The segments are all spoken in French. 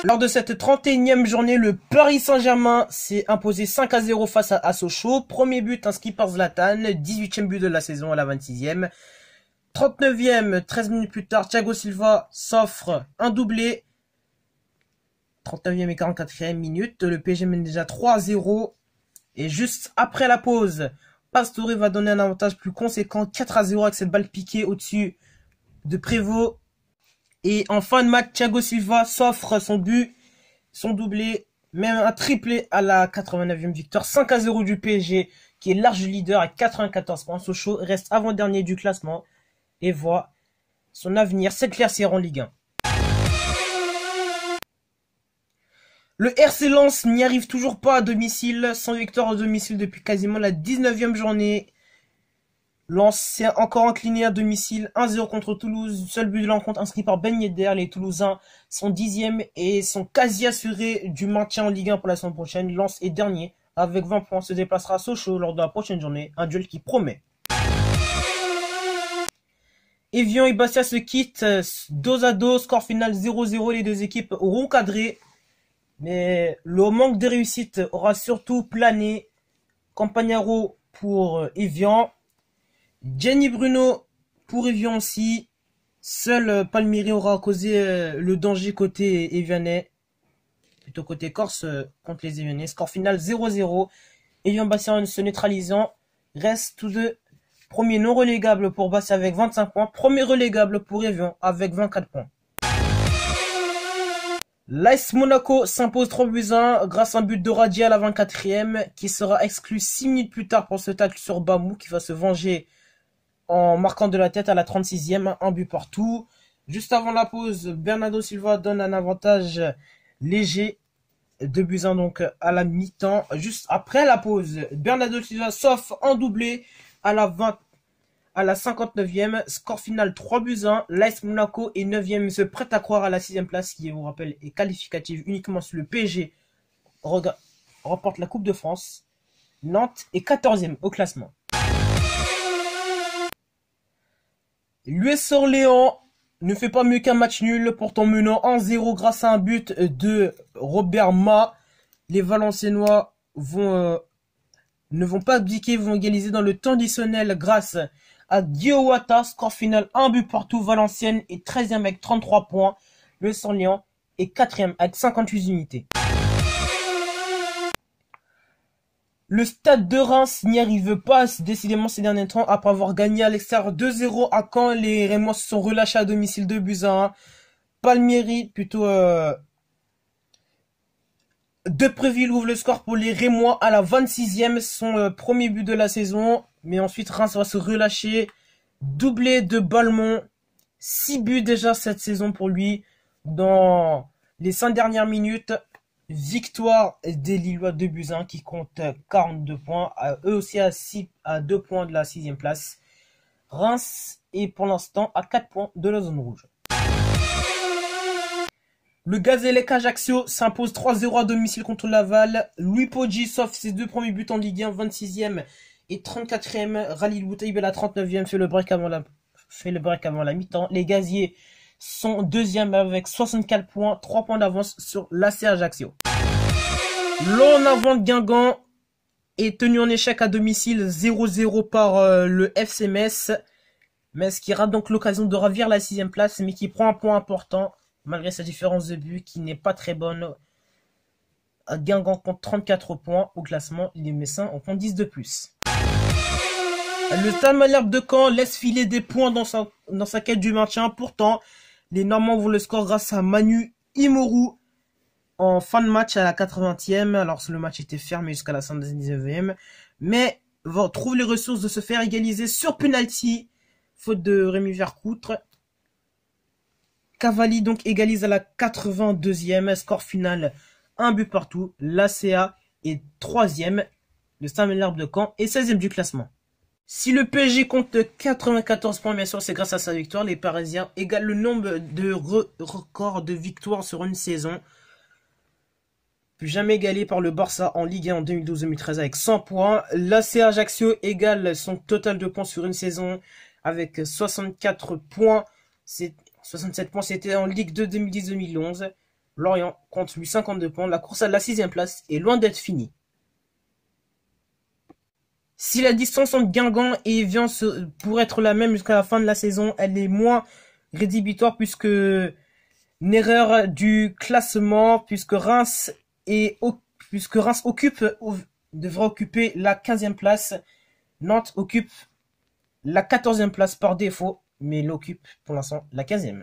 Lors de cette 31e journée, le Paris Saint-Germain s'est imposé 5-0 face à Sochaux. Premier but inscrit par Zlatan, 18e but de la saison à la 26e. 39e, 13 minutes plus tard, Thiago Silva s'offre un doublé. 39e et 44e minute, le PSG mène déjà 3-0. Et juste après la pause, Pastore va donner un avantage plus conséquent, 4-0 avec cette balle piquée au-dessus de Prévost. Et en fin de match, Thiago Silva s'offre son but, son doublé, même un triplé à la 89e victoire. 5-0 du PSG, qui est large leader à 94 points. Sochaux reste avant-dernier du classement et voit son avenir s'éclaircir en Ligue 1. Le RC Lens n'y arrive toujours pas à domicile, sans victoire à domicile depuis quasiment la 19e journée. Lens s'est encore incliné à domicile, 1-0 contre Toulouse, seul but de l'encontre inscrit par Ben Yedder. Les Toulousains sont 10e et sont quasi assurés du maintien en Ligue 1 pour la saison prochaine. Lens est dernier, avec 20 points, se déplacera à Sochaux lors de la prochaine journée, un duel qui promet. Evian et Bastia se quittent, dos à dos, score final 0-0, les deux équipes auront cadré. Mais le manque de réussite aura surtout plané. Campagnaro pour Evian. Gianni Bruno pour Evian aussi. Seul Palmieri aura causé le danger côté Evianais. Plutôt côté Corse contre les Evianais. Score final 0-0. Evian Bastia se neutralisant. Reste tous deux premiers non relégables pour Bastia avec 25 points. Premier relégable pour Evian avec 24 points. L'AS Monaco s'impose 3-1 grâce à un but de Radji à la 24e qui sera exclu 6 minutes plus tard pour ce tacle sur Bamou qui va se venger en marquant de la tête à la 36e, un but partout. Juste avant la pause, Bernardo Silva donne un avantage léger, 2-1 donc à la mi-temps. Juste après la pause, Bernardo Silva s'offre un doublé à la 59e, score final 3-1, l'AS Monaco est 9e, se prête à croire à la 6e place qui, je vous rappelle, est qualificative uniquement si le PSG remporte la Coupe de France. Nantes est 14e au classement. L'US Orléans ne fait pas mieux qu'un match nul, pourtant menant 1-0 grâce à un but de Robert Ma. Les Valenciennois ne vont pas abdiquer, vont égaliser dans le temps additionnel grâce à Diawata, score final, un but partout. Valenciennes est 13e avec 33 points. Le Orléans est 4e avec 58 unités. Le Stade de Reims n'y arrive pas décidément ces derniers temps. Après avoir gagné à l'extérieur 2-0 à Caen, les Rémois se sont relâchés à domicile 2-1. Palmieri, plutôt Depréville ouvre le score pour les Rémois à la 26e, son premier but de la saison. Mais ensuite, Reims va se relâcher. Doublé de Balmont. 6 buts déjà cette saison pour lui. Dans les 5 dernières minutes. Victoire des Lillois 2-1 qui comptent 42 points. Eux aussi à 2 points de la 6e place. Reims est pour l'instant à 4 points de la zone rouge. Le Gazélec Ajaccio s'impose 3-0 à domicile contre Laval. Louis Poggi s'offre ses 2 premiers buts en Ligue 1, 26e et 34e. Rallye Boutaïb à la 39e fait le break avant la mi-temps. Les Gaziers sont 2e avec 64 points, 3 points d'avance sur l'AC Ajaccio. L'en avant de Guingamp est tenu en échec à domicile 0-0 par le FC Metz. Metz qui rate donc l'occasion de ravir la 6e place mais qui prend un point important malgré sa différence de but qui n'est pas très bonne. Guingamp compte 34 points au classement, les Messins en comptent 10 de plus. Le Stade Malherbe de Caen laisse filer des points dans sa quête du maintien. Pourtant, les Normands ouvrent le score grâce à Manu Imoru en fin de match à la 80e. Alors le match était fermé jusqu'à la 119e. Mais trouve les ressources de se faire égaliser sur penalty. Faute de Rémi Vercoutre. Cavalli donc égalise à la 82e. Score final, un but partout. L'ACA est 3e. Le Stade Malherbe de Caen est 16e du classement. Si le PSG compte 94 points, bien sûr, c'est grâce à sa victoire. Les Parisiens égalent le nombre de records de victoires sur une saison. Plus jamais égalé par le Barça en Ligue 1 en 2012-2013 avec 100 points. L'AC Ajaccio égale son total de points sur une saison avec 64 points. 67 points, c'était en Ligue 2 2010-2011. Lorient compte lui 52 points. La course à la 6e place est loin d'être finie. Si la distance entre Guingamp et Evian pour être la même jusqu'à la fin de la saison, elle est moins rédhibitoire puisque une erreur du classement, puisque Reims devrait occuper la 15e place. Nantes occupe la 14e place par défaut, mais il occupe pour l'instant la 15e.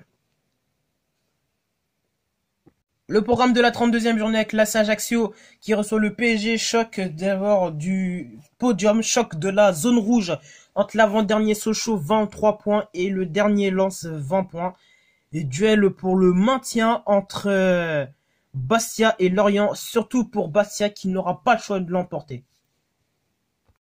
Le programme de la 32e journée avec l'AS Ajaccio qui reçoit le PSG, choc d'abord du podium, choc de la zone rouge entre l'avant-dernier Sochaux 23 points et le dernier Lens 20 points. Et duel pour le maintien entre Bastia et Lorient, surtout pour Bastia qui n'aura pas le choix de l'emporter.